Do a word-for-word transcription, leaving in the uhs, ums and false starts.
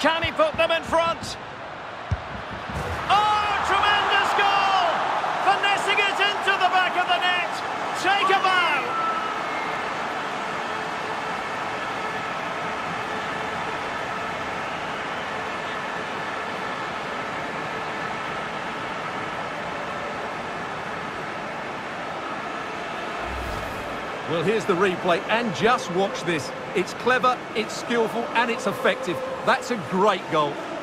Can he put them in front? Oh, tremendous goal! Finessing it into the back of the net. Take a bow. Well, here's the replay, and just watch this. It's clever, it's skillful, and it's effective. That's a great goal.